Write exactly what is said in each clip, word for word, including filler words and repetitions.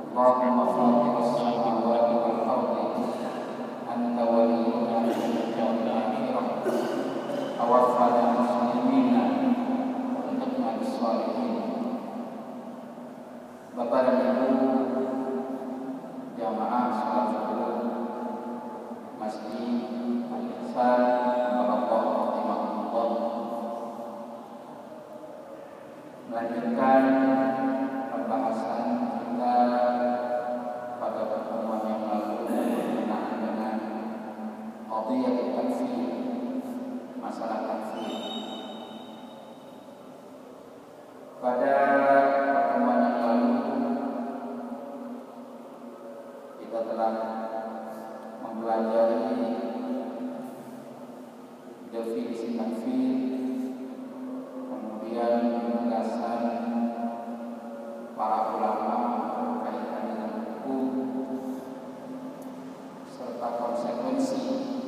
Allahumma fatir as-samawati wal ardi anta waliyuna fid dunya wal akhirah tawaffana muslimina wa alhiqna bis shalihin. Bapak dan Ibu jamaah salat zuhur Masjid Al-Ihsan Barakallahu rahimahullah, melanjutkan pembahasan kita pada pertemuan yang lalu berkenaan dengan qadhiyah takfir, masalah takfir. Pada pertemuan yang lalu kita telah mempelajari definisi takfir, kemudian penjelasan para ulama berkaitan dengan hukum serta konsekuensi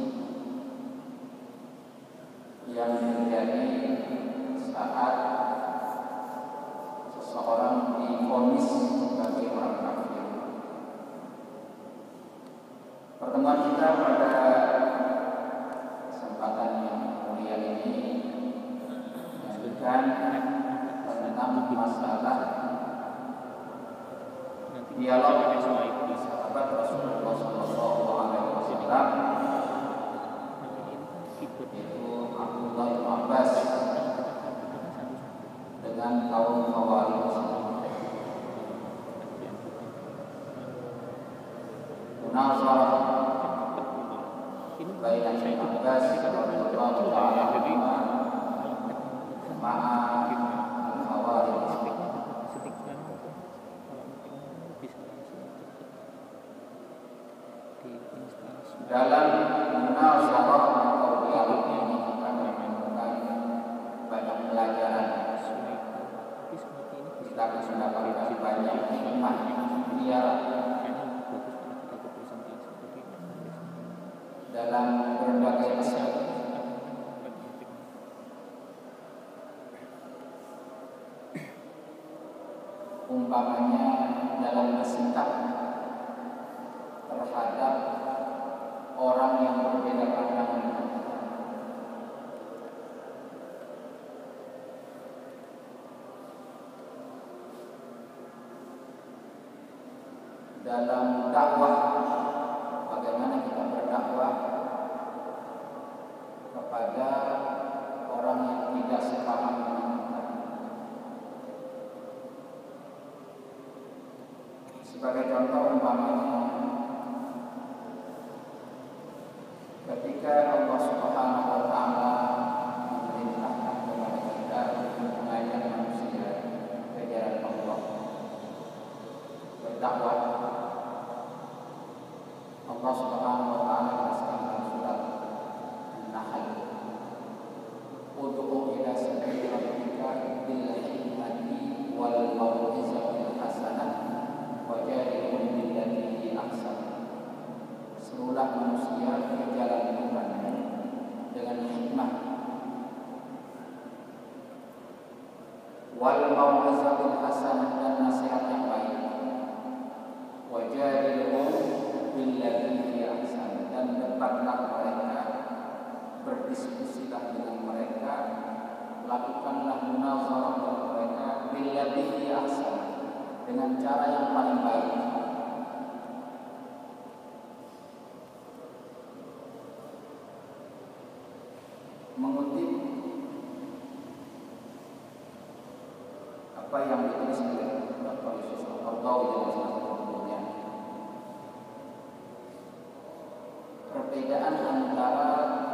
yang terjadi saat seseorang divonis sebagai orang kafir. Pertemuan kita pada kesempatan yang mulia ini melanjutkan tentang masalah dialog dengan sahabat Rasulullah Sallallahu Alaihi Wasallam, yaitu Abdullah bin Abbas dengan kaum Khawarij. Munazarah baina Ibn Abbas radhiyallahu ta'ala anhu ma'a al-Khawarij. Dalam munazarah atau dialog ini kita menemukan banyak pelajaran. Kita akan mendapatkan banyak hikmah dialog dalam berbagai aspek. Umpamanya dalam bersikap terhadap orang yang berbeda pandangan, dalam dakwah, bagaimana kita berdakwah kepada orang yang tidak sepaham dengan kita. Sebagai contoh umpamanya ketika Allah Subhanahu wa taala memerintahkan kepada kita untuk mengajak manusia ke jalan Allah, berdakwah. Allah Subhanahu wa taala jelaskan dalam surat An-Nahl, ud'u ila sabili rabbika bil hikmati wal mau'izatil hasanah wajadilhum billati hi ahsan. Serulah manusia ke jalan Tuhan dengan hikmah wal mau'izatil hasanah, dan nasihat yang baik. Wajadilhum billati hi ahsan, dan debatlah mereka, berdiskusilah dengan mereka, lakukanlah munazarah dengan mereka billati hi ahsan, dengan cara yang paling baik. Mengutip apa yang ditulis oleh Bapak Yusuf Al-Qaradawi dalam salah satu bukunya, perbedaan antara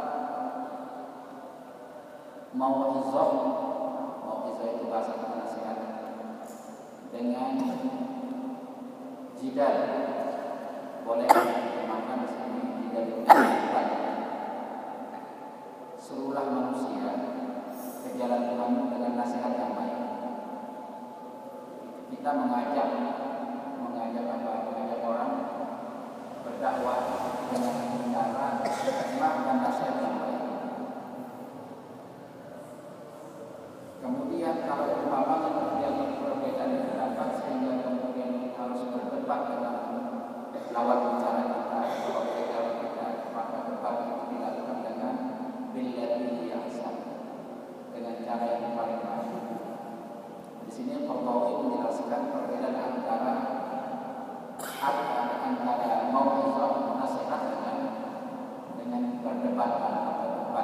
mau'izah, mau'izah itu bahasa nasihat, dengan jidal. Boleh diterjemahkan di sini jidal itu debat. Serulah manusia ke jalan Tuhan dengan nasihat yang baik. Kita mengajak mengajak apa? Mengajak orang berdakwah dengan cara hikmah dan nasihat yang baik. Kemudian kalau umpamanya terjadi perbedaan pendapat sehingga kemudian harus berdebat memperdebatkan atau debat.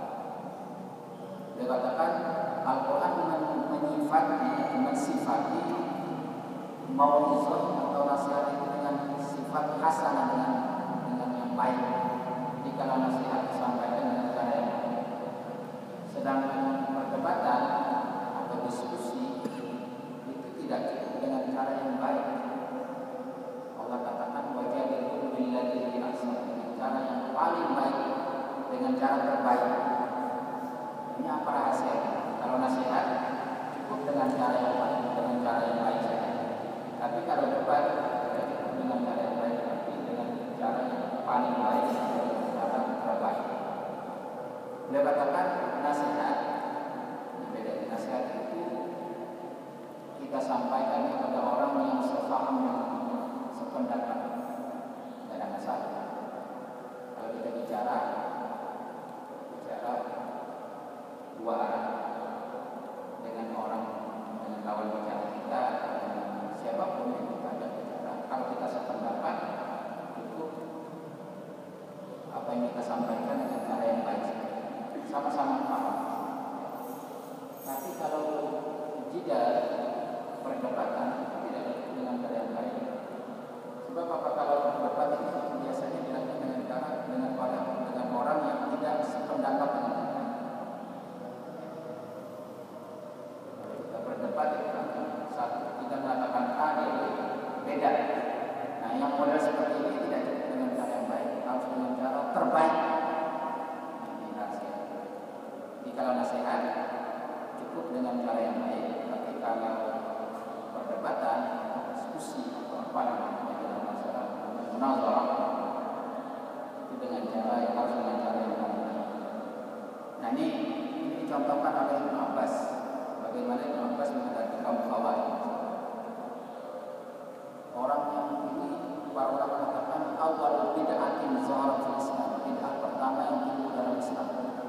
Dia katakan Al-Quran menyifati, mensifati mau'izah atau nasihat itu dengan sifat hasanah, dengan dengan yang baik. Jika nasihat disampaikan dengan cara yang baik. Sedangkan perdebatan atau diskusi itu tidak cukup dengan cara yang baik. Allah katakan wajadilhum billati hi ahsan, dengan cara yang paling baik, dengan cara terbaik. Ini apa rahasianya? Kalau nasihat cukup dengan cara yang baik, dengan cara yang baik saja. Tapi kalau debat tidak cukup dengan cara yang baik, tapi dengan cara yang paling baik, dengan cara terbaik. Beliau katakan nasihat, beda nasihat itu kita sampaikan kepada orang yang sepaham, yang sependapat, tidak ada masalah. Kalau kita bicara, bicara dua arah dengan orang, dengan lawan bicara kita, dengan siapapun yang kita ada bicara. Kalau kita sependapat, cukup apa yang kita sampaikan dengan cara yang baik, sama-sama paham. Tapi kalau jika perdebatan tidak dengan cara yang baik, sebab apa? Kalau berdebat ini biasanya dilakukan dengan cara dengan orang dengan orang yang tidak sependapat dengan kita. Kalau kita berdebat itu kan satu kita mengatakan A, dia beda. Nah, yang model seperti ini tidak cukup dengan cara yang baik, harus dengan cara terbaik. Ini nasihat. Jadi kalau nasihat cukup dengan cara yang baik, tapi kalau perdebatan, diskusi atau apa namanya dalam masalah munazarah itu dengan cara yang harus dengan cara yang baik. Nah ini ini dicontohkan oleh Ibnu Abbas, bagaimana Ibnu Abbas menghadapi kaum Khawarij. Orang yang ini para ulama katakan awal bid'atin zaharat fil Islam, bid'ah pertama yang timbul dalam Islam.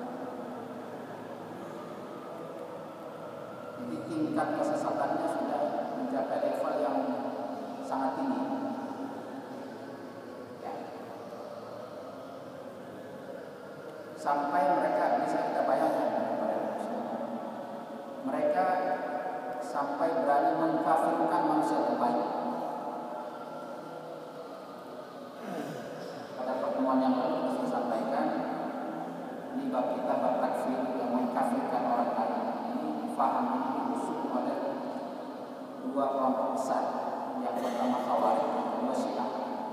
Jadi tingkat kesesatannya sudah mencapai level yang sangat tinggi. Ya. Sampai mereka bisa kita bayangkan kepada manusia. Mereka sampai berani mengkafirkan manusia terbaik. Pada pertemuan yang lalu saya sampaikan di bab kita bab takfir yang mengkafirkan orang lain. Ini faham ini diusung oleh dua kelompok besar. Yang pertama Khawarij, yang kedua Syiah.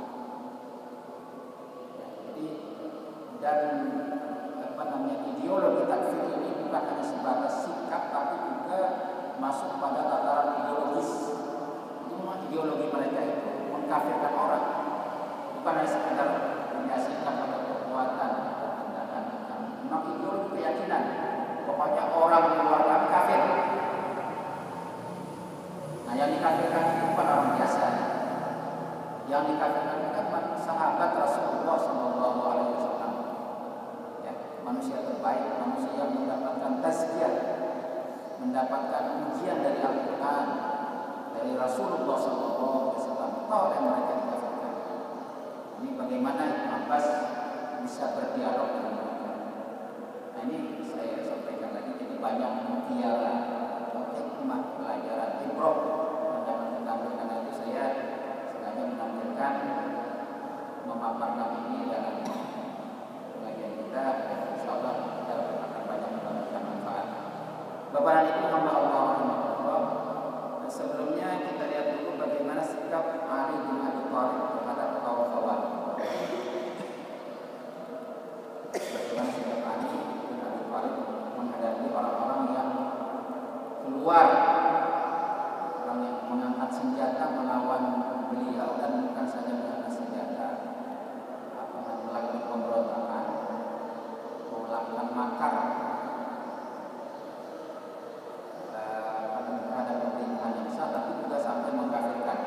Ya, jadi dan apa namanya ideologi takfir ini bukan hanya sebatas sikap, tapi juga masuk pada tataran ideologis. Itu memang ideologi mereka itu mengkafirkan orang, bukan hanya sekedar punya sikap atau perbuatan atau tindakan. Memang ideologi keyakinan. Pokoknya orang di luar kami kafir. Nah, yang dikafirkan itu bukan orang biasa. Yang dikafirkan itu kan sahabat Rasulullah Shallallahu Alaihi Wasallam. Ya, manusia terbaik, manusia yang mendapatkan tazkiyah, mendapatkan ujian dari Al-Quran, dari Rasulullah Shallallahu Alaihi Wasallam. Tahu yang mereka dikafirkan. Ini bagaimana Ibnu Abbas bisa berdialog dengan mereka. Nah, ini saya sampaikan lagi. Jadi banyak mutiara atau hikmah pelajaran ibrah yang dapat ditampilkan. Itu saya sengaja menampilkan, memaparkan ini dalam pengajian kita. Insya Allah kita akan banyak mendapatkan manfaat. Bapak dan Ibu hamba Allah rahimahullah. Sebelumnya kita lihat dulu bagaimana sikap Ali bin Abi Thalib terhadap kaum Khawarij. Bagaimana sikap Ali bin Abi Thalib menghadapi orang-orang yang keluar, orang yang mengangkat senjata melawan beliau, dan bukan saja mengangkat senjata, apa melakukan pemberontakan, melakukan makar terhadap pemerintahan yang sah, tapi juga sampai mengkafirkan.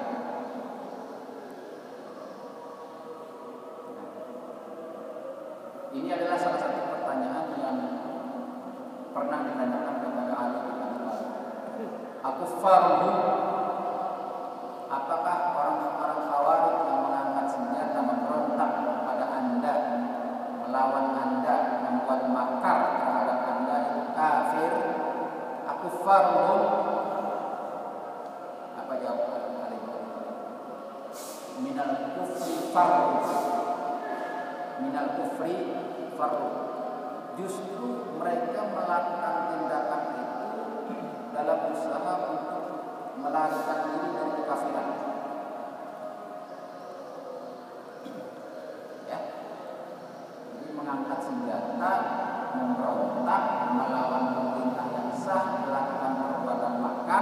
Ini adalah salah satu pertanyaan yang pernah ditanyakan kepada Ali bin Abi Thalib. Akuffaruhum, apakah orang-orang Khawarij yang mengangkat senjata memberontak kepada Anda, melawan Anda, jawab Ali minal kufri farru, minal kufri farru. Justru mereka melakukan tindakan itu dalam usaha untuk melarikan diri dari kekafiran. Ya, jadi mengangkat senjata, memberontak, melawan pemerintah yang sah, melakukan perbuatan makar.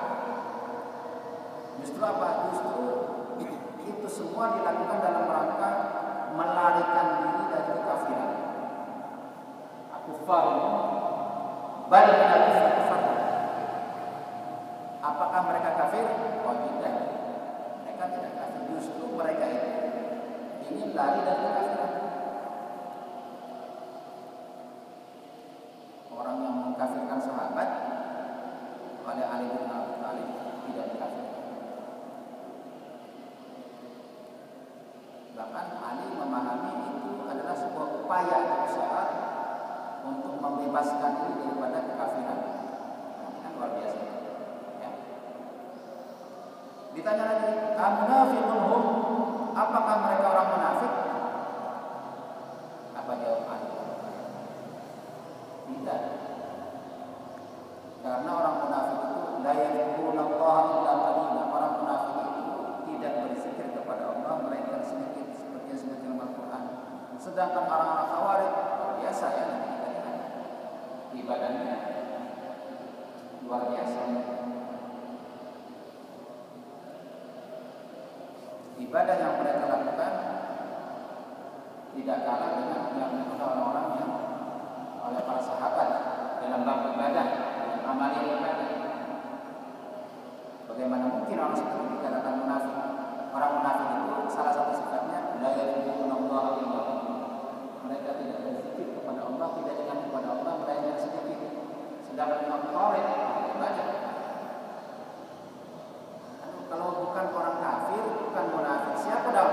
Justru apa? Justru itu semua dilakukan dalam rangka melarikan diri dari kekafiran. Kufar, bal minal kufar. Apakah mereka kafir? Oh tidak, mereka tidak kafir. Justru mereka itu ingin lari dari kekafiran. Orang yang mengkafirkan sahabat oleh Ali bin Abi Thalib tidak dikafirkan. Bahkan Ali memahami itu adalah sebuah upaya usaha untuk membebaskan diri daripada kekafiran. Nah, ini kan luar biasa. Ya. Ditanya lagi, amunafiqun hum? Apakah mereka orang munafik? Apa jawab Ali? Tidak. Karena orang munafik itu la yadhkurullaha illa qalila. Orang munafik itu tidak berzikir kepada Allah, mereka sedikit seperti yang disebutkan dalam Al-Qur'an. Sedangkan orang-orang Khawarij biasa ya, ibadahnya luar biasa. Ibadah yang mereka lakukan tidak kalah dengan yang dilakukan orang-orang yang oleh para sahabat dalam bab ibadah, amalan ibadah. Bagaimana mungkin orang seperti dikatakan munafik? Orang munafik itu salah satu sifatnya la yadhkurullaha illa qalila. Mereka tidak berzikir kepada Allah, tidak ingat kepada Allah, melainkan sedikit. Sedangkan Imam Khawarij banyak. Kalau bukan orang kafir, bukan munafik, siapa dong?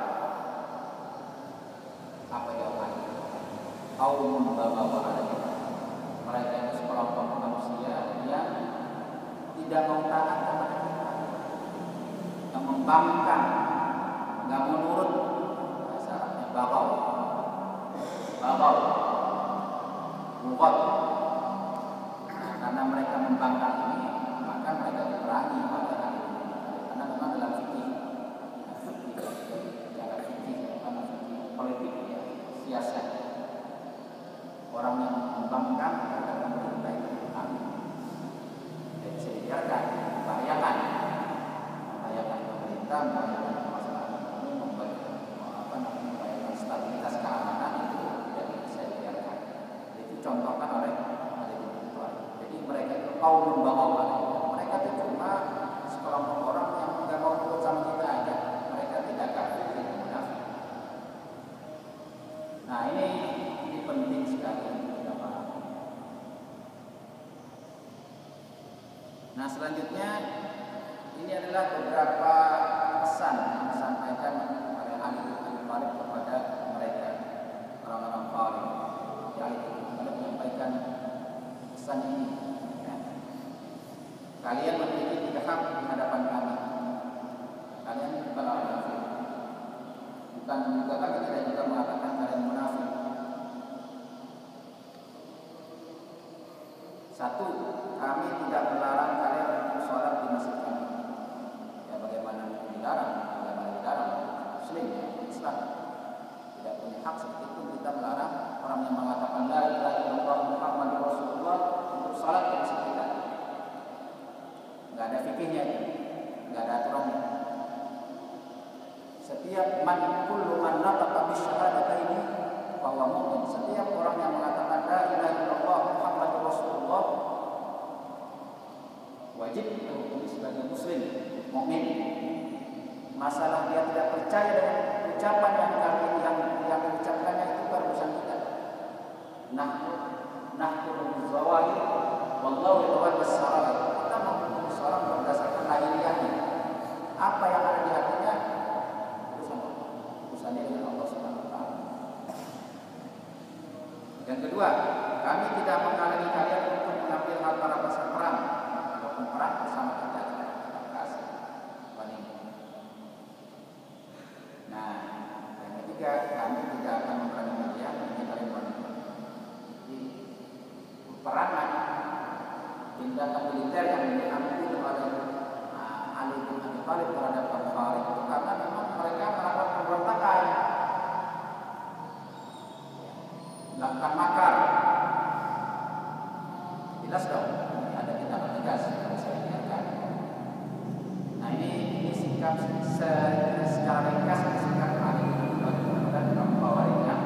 Apa jawabannya? Qaumun baghaw alaihim. Mereka itu sekelompok manusia yang tidak mau taat kepada kita, yang membangkang, nggak mau nurut. Bahasa Arabnya baghaw. Baghaw, mukot. Nah, karena mereka membangkang ini, maka mereka diperangi pada hari ini. Karena memang dalam fikih, cara fikih, karena fikih politik, ya, siasat. Orang yang membangkang akan mencintai Tuhan. Jadi bisa dibiarkan, membahayakan, membahayakan pemerintah, membahayakan masalah ekonomi, membahayakan stabilitas keamanan itu. Contohkan oleh Ali bin Abi Thalib. Jadi mereka itu qaumun baghaw alaihim. Mereka itu cuma sekelompok orang yang enggak mau ikut sama kita aja. Mereka tidak kafir, tidak munafik. Nah, ini ini penting sekali untuk kita pahami. Nah, selanjutnya ini adalah beberapa pesan yang disampaikan oleh Ali bin Abi Thalib kepada mereka orang-orang Khawarij. Ali menyampaikan pesan ini, ya. Kalian memiliki tiga hak di hadapan kami. Kalian bukan orang kafir, bukan juga kami tidak juga mengatakan kalian munafik. Satu, kami tidak melarang kalian untuk sholat di masjid kami. Ya, bagaimana dilarang? Bagaimana dilarang? Muslim, ya, Islam tidak punya hak seperti itu kita melarang orang yang mengatakan la ilaha illallah Muhammadur Rasulullah untuk salat di masjid kita. Enggak ada fikihnya, enggak ada aturannya. Setiap man kullu man nataqa bi syahadataini fa huwa mu'min. Setiap orang yang mengatakan la ilaha illallah Muhammadur Rasulullah wajib dihukumi sebagai muslim, mukmin. Masalah dia tidak percaya dengan ucapan yang kami yang yang mengucapkannya itu urusan kita. Nah, nahkuru zawahir wallahu yatawalla sarair. Kita menghukumi seorang berdasarkan lahiriahnya. Apa yang ada di hatinya urusan urusannya dengan Allah Subhanahu wa taala. Yang kedua, kami tidak menghalangi kalian untuk mengambil harta rampasan perang ataupun perang bersama kita dengan kasih. Thalib terhadap Khawarij itu karena memang mereka melakukan pemberontakan, melakukan makar. Jelas dong, ini ada tindakan tegas yang saya biarkan. Nah ini ini sikap secara ringkas sikap Ali bin Abi Thalib terhadap kaum Khawarij yang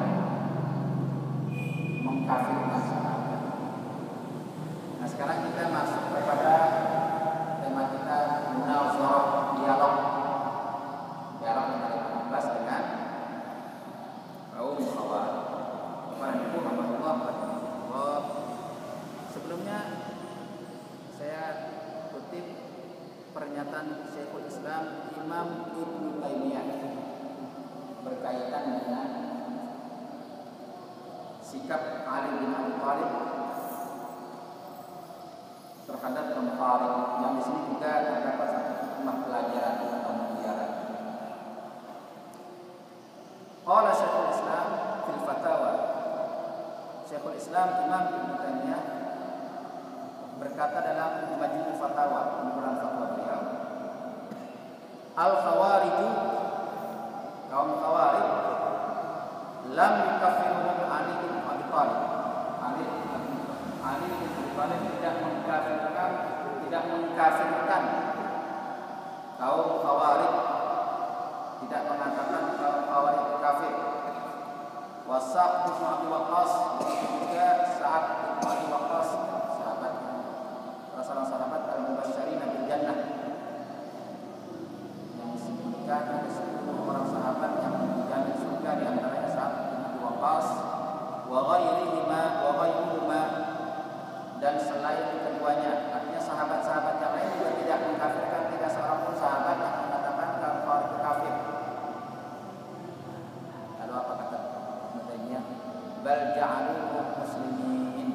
mengkafirkan sahabat. Nah sekarang kita masuk kepada tema kita munazarah, dialog, dialog antara Ibnu Abbas dengan kaum Khawarij. Assalamualaikum warahmatullahi wabarakatuh. Sebelumnya saya kutip pernyataan Syekhul Islam Imam Ibnu Taimiyah berkaitan dengan sikap Ali bin Abi Thalib terhadap kaum Khawarij, yang di sini juga terdapat satu hikmah pelajaran atau mutiara. Qala Syekhul Islam fil Fatawa. Syekhul Islam Imam Ibnu Taimiyah berkata dalam Majmu' Fatawa, kumpulan fatwa beliau, Al-Khawariju, kaum Khawarij, lam yukaffiruhum Ali bin Abi Thalib. Ali Ali bin Abi Thalib tidak mengkafirkan, tidak mengkafirkan kaum Khawarij, tidak mengatakan kaum Khawarij itu kafir. Wa Sa'd bin Abi Waqqas, juga Sa'd bin Abi Waqqas, sahabat, salah sahabat al-mubasysyirin bil jannah, yang disebutkan ada sepuluh orang sahabat yang dijamin surga, di antaranya Sa'd bin Abi Waqqas, wa ghairihima wa ghairuhuma, dan selain keduanya. Artinya sahabat-sahabat yang lain juga tidak mengkafirkan, tidak seorang pun sahabat yang mengatakan kaum Khawarij itu kafir. Lalu apa kata Ibnu? Bal ja'aluhum muslimin.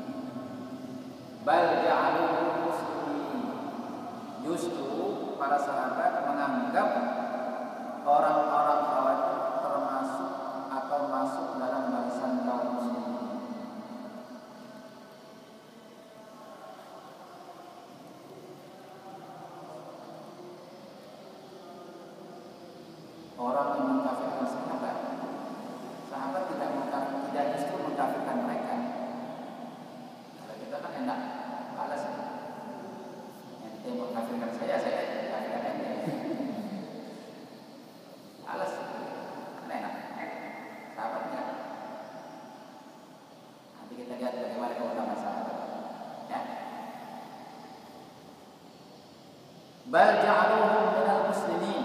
Bal ja'aluhum muslimin. Justru para sahabat menganggap orang-orang Khawarij termasuk atau masuk dalam barisan kaum muslimin. Orang yang mengkafirkan sahabat, sahabat tidak mengkafirkan, tidak justru mengkafirkan mereka. Kalau kita kan enak balas, ente mengkafirkan saya, saya mengkafirkan ente. Balas, kan enak. Sahabatnya. Nanti kita lihat bagaimana keutamaan sahabat. Ya. Bal ja'aluhum minal muslimin.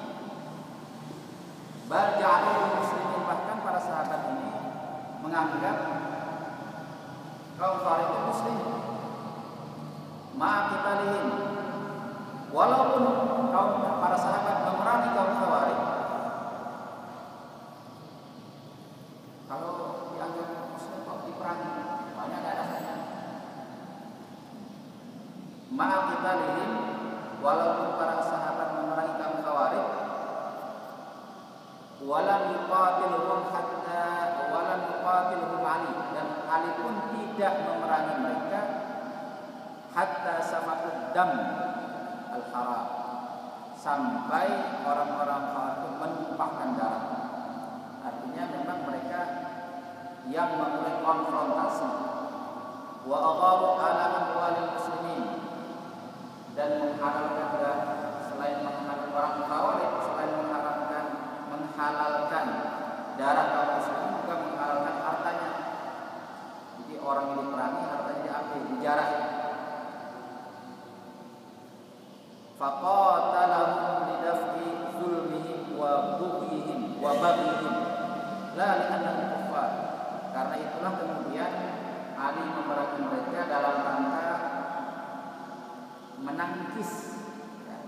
Bal ja'aluhum muslimin, bahkan para sahabat ini menganggap kaum Khawarij itu muslim. Ma'qibalihim, walaupun kaum para sahabat memerangi kaum Khawarij, kalau dianggap muslim kok diperangi, banyak alasannya. Ma'qibalihim, walaupun para sahabat memerangi kaum Khawarij, walam yuqatiluhum hatta walam yuqatiluhum Ali, dan Ali pun tidak memerangi mereka hatta safaqud dam al-haram, sampai orang-orang Khawarij menumpahkan darah. Artinya memang mereka yang memulai konfrontasi. Wa agharu ala amwalil muslimin, dan menghalalkan, selain menghalalkan orang Khawarij, selain menghalalkan menghalalkan darah kaum muslimin, juga menghalalkan hartanya. Jadi orang yang diperangi hartanya diambil, dijarah. Faqatalahum lidaf'i zulmihim wa bughihim wa baghihim la li'annahum kuffar. Karena itulah kemudian Ali memerangi mereka dalam rangka menangkis, ya,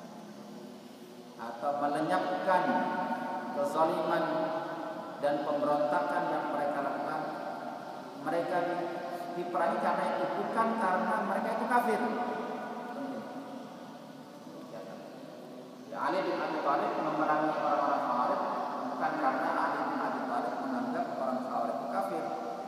atau melenyapkan kezaliman dan pemberontakan yang mereka lakukan. Mereka diperangi karena itu, bukan karena mereka itu kafir. Ya, Ali bin Abi Thalib memerangi orang-orang Khawarij bukan karena Ali bin Abi Thalib menganggap orang Khawarij itu kafir.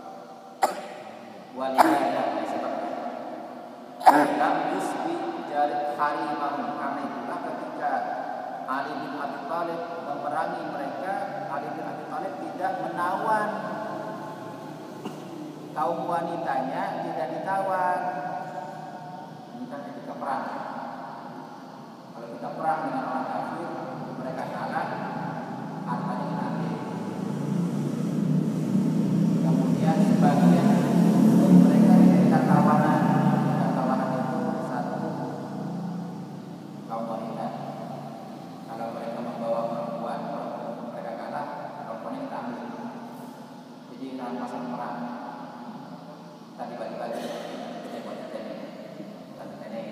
Walihada, sebabnya lam yusbi jarid harimahum, karena itulah ketika Thalib memerangi mereka, Ali bin Abi Thalib tidak menawan kaum wanitanya, tidak ditawan. Ini kan ketika perang. Kalau kita perang dengan orang kafir, mereka kalah, hartanya diambil. Kemudian sebagian dari mereka diberikan tawanan. Dan tawanan itu satu, kaum wanita. Kalau mereka membawa perempuan, mereka kalah, perempuannya kita ambil. Jadi rampasan perang. Tadi bagi-bagi, kita buat nenek, tadi nenek,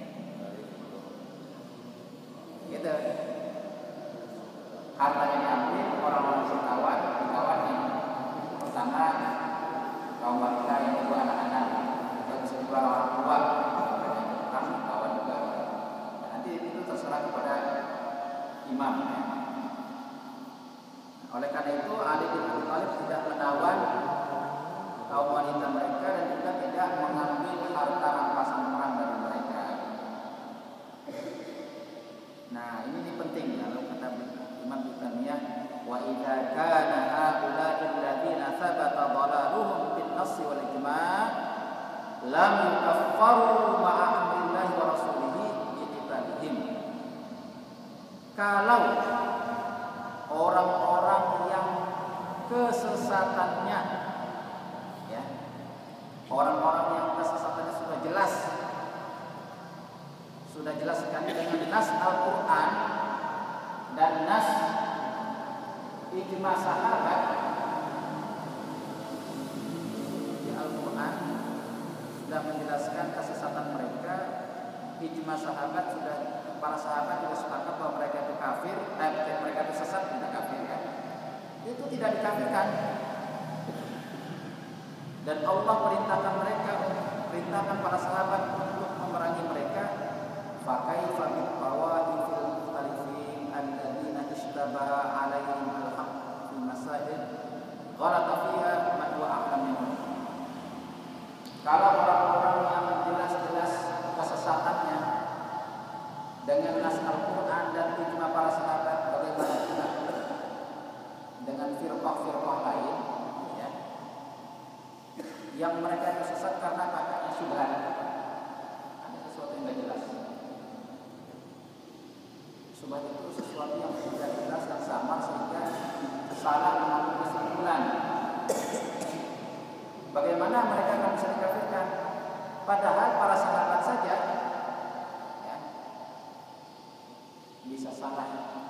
gitu. Hartanya diambil, orang-orang ditawan, ditawan nih. Pertama, kaum wanita, yang kedua anak-anak, yang kedua orang tua, mereka yang pertama ditawan juga. Dan nanti itu terserah kepada imam. Ya. Oleh karena itu, Ali bin Abi Thalib tidak menawan kaum wanita mereka dan juga tidak mengambil harta rampasan perang dari mereka. Nah, ini, ini penting kalau kata Imam Ibnu Taimiyah, wa idza kana haula'i alladziina thabata dhalaluhum bin nass wal ijma' lam yukaffaru ma'a amrillahi wa rasulihi biqitalihim. Kalau orang-orang yang kesesatannya, ya, orang-orang yang kesesatannya sudah jelas, sudah jelas sekali dengan nas Al-Quran dan nas ijma sahabat. Di Al-Quran sudah menjelaskan kesesatan mereka, ijma sahabat sudah, para sahabat sudah sepakat bahwa mereka itu kafir, eh, mereka itu sesat, tidak kafir kan? Itu tidak dikafirkan. Dan Allah perintahkan mereka, perintahkan para sahabat untuk memerangi mereka. Fakaifa bil qawaidil mukhtalifin alladziina ishtabaha 'alaihim al-haqq fi masail ghalata fiha man huwa a'lam minhum. Kalau orang-orang yang jelas-jelas kesesatannya dengan nas Al-Quran dan ijma para sahabat, bagaimana kita dengan firqah-firqah lain, ya, yang mereka itu sesat karena pakainya syubhat, ada sesuatu yang tidak jelas. Syubhat itu sesuatu yang tidak jelas dan samar sehingga salah mengambil kesimpulan. Bagaimana mereka akan bisa dikafirkan? Padahal para sahabat saja, ya, bisa salah.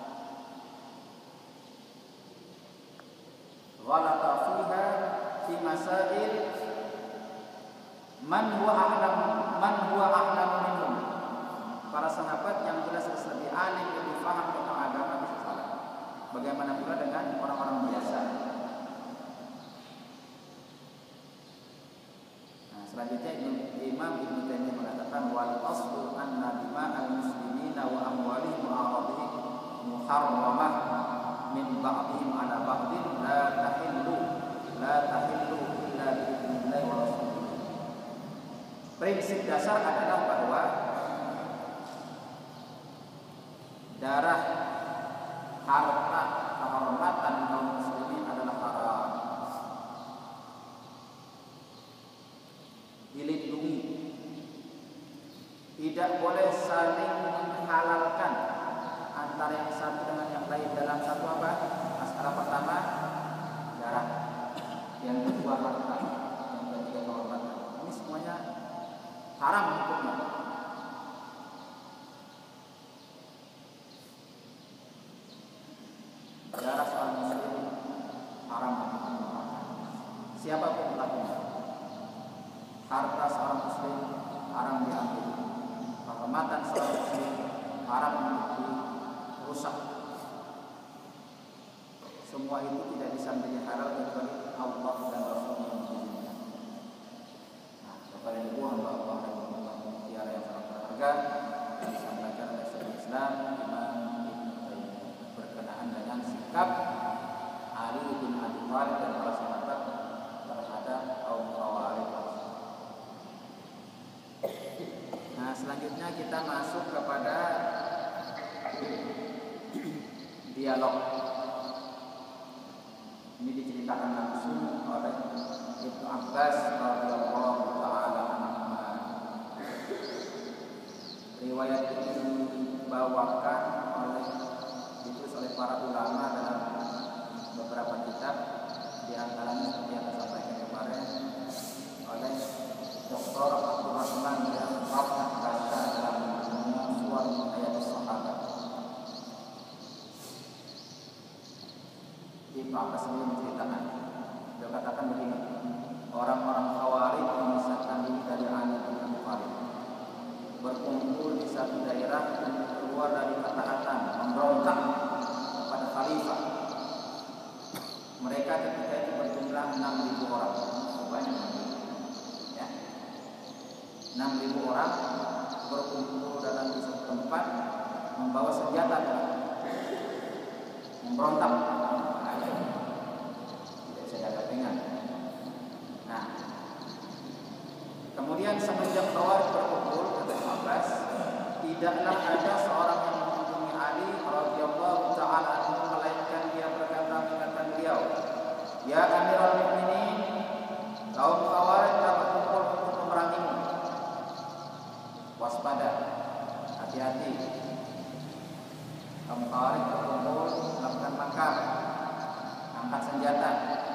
Ghalata fiha fi masail man huwa a'lam man huwa a'lam minhum. Para sahabat yang jelas lebih alim, lebih paham tentang agama bisa salah. Bagaimana pula dengan orang-orang biasa? Nah, selanjutnya Imam Ibnu Taimiyah mengatakan wal aslu anna dima'al muslimina wa amwalihim wa aradihim muharramah min ba'dihim ala ba'din la tahillu la tahillu illa bi'idnillahi wa rasulih. Prinsip dasar adalah bahwa darah, harta, kehormatan kaum muslimin adalah haram, dilindungi, tidak boleh saling menghalalkan antara yang satu dengan yang lain dalam satu apa? Masalah pertama darah, yang kedua harta, yang ketiga kehormatan. Ini semuanya haram hukumnya. Darah seorang muslim haram hukumnya. Siapapun pelakunya. Harta seorang muslim haram diambil. Kehormatan seorang muslim haram dirusak. Semua itu tidak bisa menjadi halal kecuali Allah dan Rasul yang mengizinkan. Nah, kepada ibu hamba Allah dan Allah mutiara yang sangat berharga yang disampaikan oleh Syekhul Islam Imam Ibnu Taimiyah berkenaan dengan sikap Ali bin Abi Thalib dan para sahabat terhadap kaum Khawarij. Nah, selanjutnya kita masuk kepada di berdialog. Ini diceritakan langsung oleh Ibnu Abbas radhiyallahu taala anhu. Riwayat ini dibawakan oleh ditulis oleh para ulama dalam beberapa kitab, di antaranya seperti yang saya sampaikan kemarin oleh Doktor Abdul Rahman bin Abdul Basha dalam bukunya Suwar Ayat Sahabat. Ibnu Abbas ini menceritakan, dia katakan begini, orang-orang Khawarij memisahkan diri dari Ali bin Abi Thalib, berkumpul di satu daerah untuk keluar dari ketaatan, memberontak kepada khalifah. Mereka ketika itu berjumlah enam ribu orang, banyak, ya, enam ribu orang berkumpul dalam satu tempat, membawa senjata, memberontak. Nah, kemudian semenjak Khawarij berkumpul, kata Abbas, tidaklah ada seorang yang mengunjungi Ali radhiyallahu taala anhu melainkan dia berkata, mengatakan beliau, ya Amirul Mukminin, kaum Khawarij telah berkumpul untuk memerangimu. Waspada, hati-hati. Kaum Khawarij berkumpul melakukan makar, angkat senjata.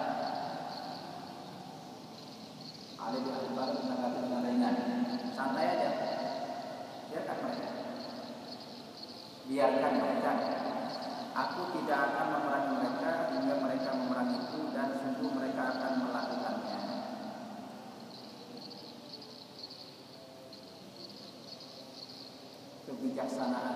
Ali bin Abi Thalib menanggapi dengan ringan, santai aja, biarkan mereka, biarkan mereka. Aku tidak akan memerangi mereka hingga mereka memerangiku, dan sungguh mereka akan melakukannya. Kebijaksanaan,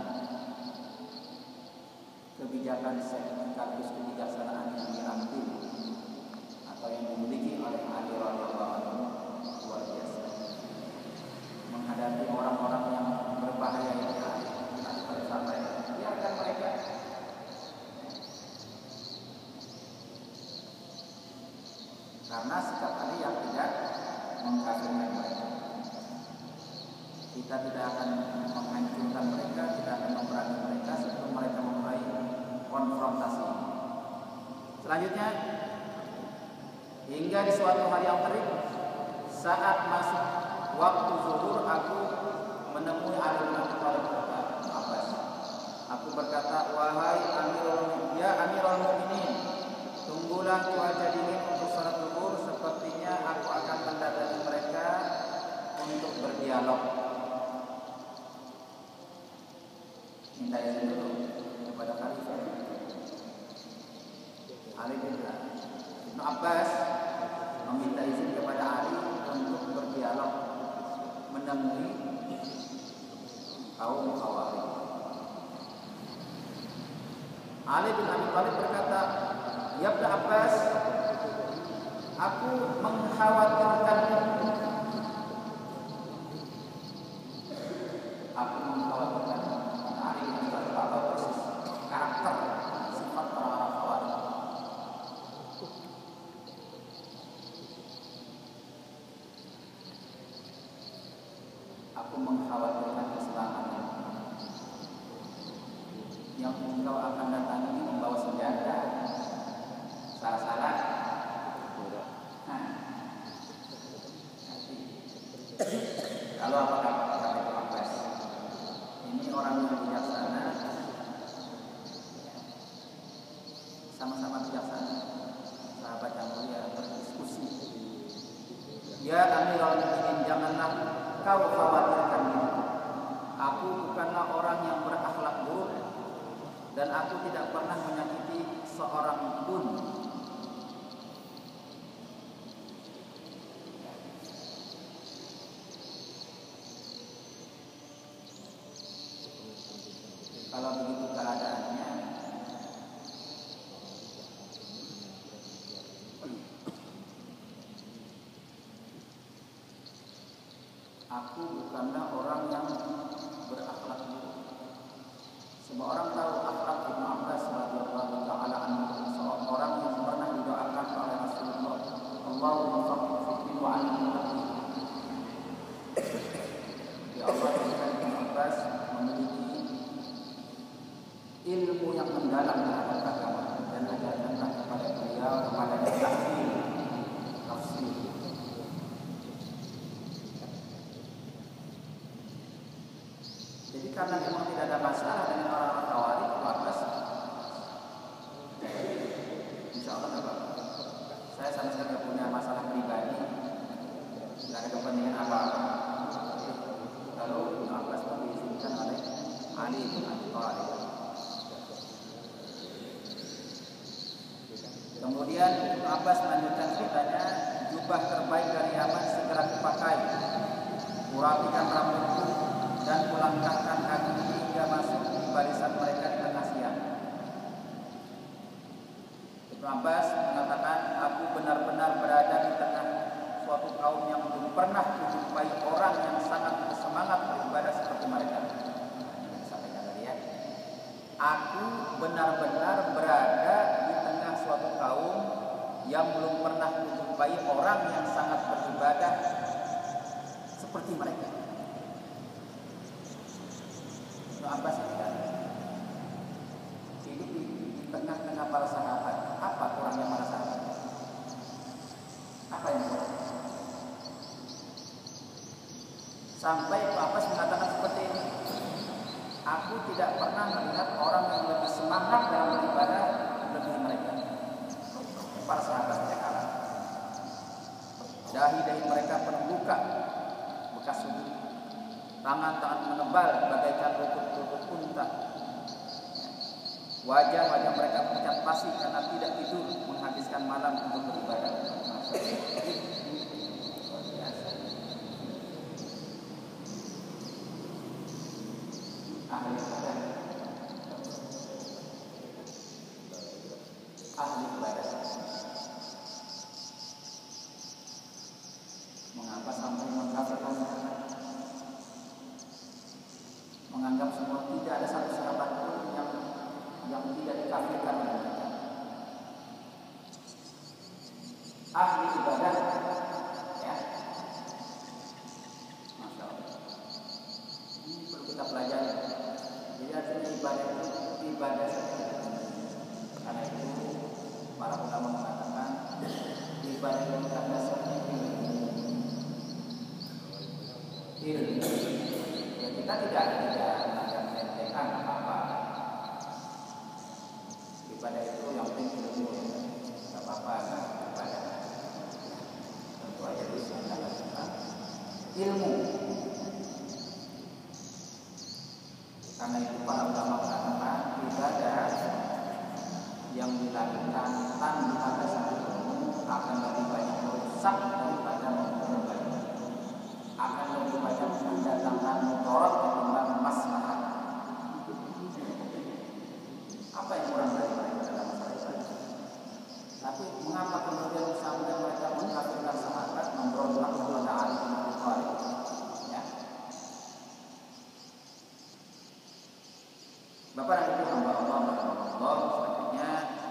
kebijakan sekaligus kebijaksanaan yang diambil atau yang dimiliki oleh Ali radhiyallahu anhu luar biasa. Menghadapi orang-orang yang berbahaya ini, harus sampai biarkan mereka. Karena sikap Ali yang tidak mengkafirkan mereka. Kita tidak akan menghancurkan mereka, tidak akan memerangi mereka sebelum mereka memulai konfrontasi. Selanjutnya, hingga di suatu hari yang terik, saat masuk waktu zuhur, aku menemui Ali bin Abi Thalib Abbas. Aku berkata, wahai Amirul ya Amirul Mukminin, tunggulah cuaca dingin untuk salat zuhur, sepertinya aku akan mendatangi mereka untuk berdialog. Minta izin dulu kepada khalifah. Ali bin Ibnu Abbas meminta izin kepada Ali untuk berdialog, menemui kaum Khawarij. Ali bin Abi Thalib berkata, ya Ibnu Abbas, aku mengkhawatirkanmu. Aku mengkhawatirkanmu. Ali bin Abi Thalib tahu persis karakter sifat orang-orang Khawarij. Aku mengkhawatirkan keselamatanmu. Yang engkau akan datang ini membawa senjata, salah-salah. Nah, kalau apa kata Ibnu Abbas? Ini orang yang bijaksana, sama-sama bijaksana, sahabat yang mulia berdiskusi. Ya Amirul Mukminin, janganlah kau khawatirkan diriku. Aku bukanlah orang yang berakhlak buruk, dan aku tidak pernah menyakiti seorang pun. Kalau begitu keadaannya, aku bukanlah orang yang berakhlak buruk. Semua orang tahu akhlak Ibnu Abbas radhiyallahu taala anhu, seorang yang pernah didoakan oleh Rasulullah, Allahumma faqih fi wa alim. Ya Allah, jadikan Ibnu Abbas memiliki ilmu yang mendalam terhadap agama dan ajarkanlah kepada beliau kepada tafsir tafsir. Jadi karena memang tidak ada masalah dengan orang-orang Khawarij, Abbas, insya Allah tidak apa-apa. Saya sama sekali tidak punya masalah pribadi, tidak ada kepentingan apa-apa. Kalau Abbas diizinkan oleh Ali bin Abi Thalib. Kemudian Abbas melanjutkan ceritanya, jubah terbaik dari Yaman segera kupakai, kurapikan rambutku dan kulangkahkan kaki hingga masuk di barisan mereka di tengah siang. Ibnu Abbas mengatakan, aku benar-benar berada di tengah suatu kaum yang belum pernah menjumpai orang yang sangat bersemangat beribadah seperti mereka. Aku benar-benar berada di tengah suatu kaum yang belum pernah menjumpai orang yang sangat beribadah seperti mereka. Ibnu Abbas hidup di, di tengah-tengah para sahabat. Apa kurangnya para sahabat? Apa yang kurang? Sampai Ibnu Abbas mengatakan seperti ini, aku tidak pernah melihat orang yang lebih semangat dalam beribadah lebih mereka. Para sahabat mereka, dahi-dahi mereka penuh luka, bekas sujud, tangan-tangan menebal bagaikan lutut-lutut unta. Wajah-wajah mereka pucat pasi karena tidak tidur menghabiskan malam untuk beribadah. Ahli ibadah, ahli ibadah. Mengapa sampai mengkafirkan sahabat? Menganggap semua tidak ada satu sahabat pun yang yang tidak dikafirkan oleh mereka. Ahli ibadah, ya, masya Allah. Ini perlu kita pelajari. Jadi artinya ibadah itu ibadah saja. Karena itu para ulama mengatakan ibadah itu dasarnya ilmu. Ilmu. Ya, kita tidak tidak ada menentengkan apa-apa. Ibadah itu yang penting ilmu, tidak apa-apa ibadah. Tentu aja bisa mendapatkan ilmu. Karena itu para ulama mengatakan ibadah yang dilakukan tanpa dasar ilmu akan lebih banyak merusak daripada memperbaiki. Akan lebih banyak mendatangkan mudarat ketimbang maslahat. Apa yang kurang dari mereka dalam masalah ibadah? Tapi mengapa kemudian sampai mereka mengkafirkan sahabat, memberontak kepada Ali bin Abi Thalib? Bapak dan Ibu hamba Allah, Allah selanjutnya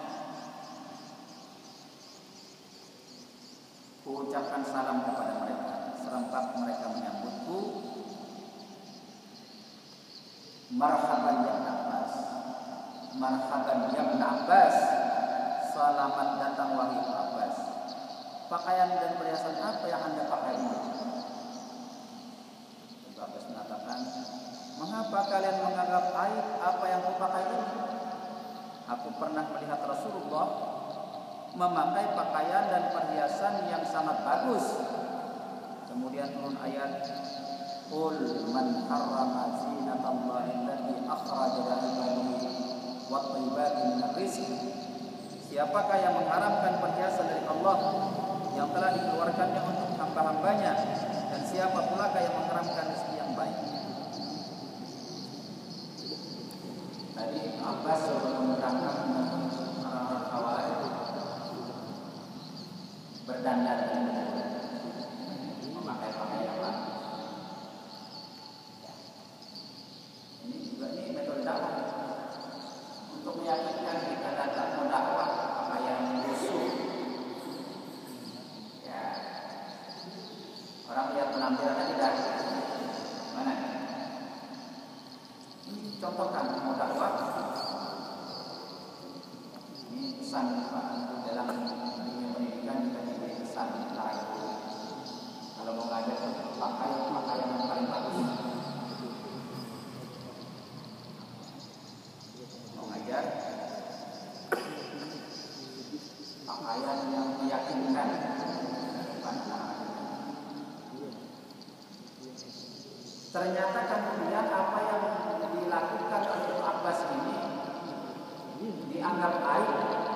ucapkan salam kepada mereka serempak mereka menyambutku. Marhaban ya Abbas, marhaban ya Abbas, selamat datang wahai Abbas. Pakaian dan perhiasan apa yang Anda pakai ini? Abbas mengatakan, mengapa kalian menganggap aib apa yang kupakai ini? Aku pernah melihat Rasulullah memakai pakaian dan perhiasan yang sangat bagus. Kemudian turun ayat, Qul man harrama zinatallahi allati akhraja li'ibadihi wat thayyibatin minar rizq. Siapakah yang mengharamkan perhiasan dari Allah yang telah dikeluarkannya untuk hamba-hambanya, dan siapa pula yang mengharamkan rezeki yang baik? Tadi Abbas sebelum berangkat orang-orang Khawarij berdandan memakai pakaian bagus. Ini juga ini metode dakwah untuk meyakinkan kita datang mendakwah pakaian lusuh. Ya, orang lihat penampilannya tidak mana? Ini contohkan mau dakwah pesan dalam dunia pendidikan kita diberi pesan para guru. Kalau mau ngajar pakai pakaian yang paling bagus. Mau ngajar pakaian yang meyakinkan. Ternyata kemudian apa yang dilakukan oleh Ibnu Abbas ini dianggap aib.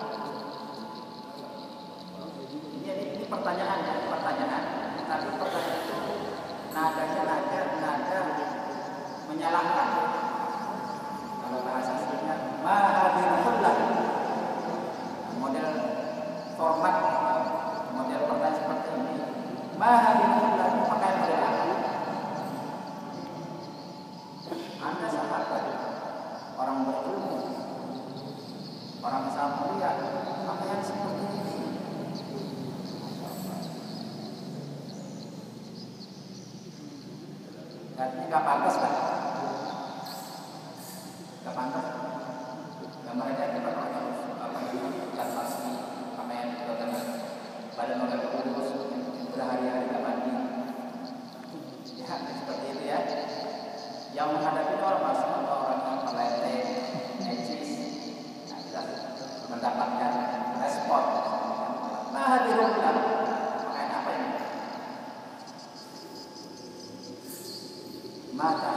Ini, ini, ini pertanyaan ya, pertanyaan. Tapi pertanyaan itu nadanya nada nada menyalahkan. Kalau bahasa aslinya mahadinullah. Model format model pertanyaan seperti ini. Mahadinullah pakai model apa? Anda sahabat, orang berilmu, orang sangat mulia, pakaian seperti ini. Dan ini nggak pantas kan? Nggak pantas. Gambar aja kita pakai apa itu dan pasti pakaian itu dengan badan agak kurus, berhari-hari nggak mandi. Ya seperti itu ya. Yang menghadapi orang masuk orang yang melete, necis, nah kita mendapatkan respon. Nah hadirullah, makanya apa ini? Maka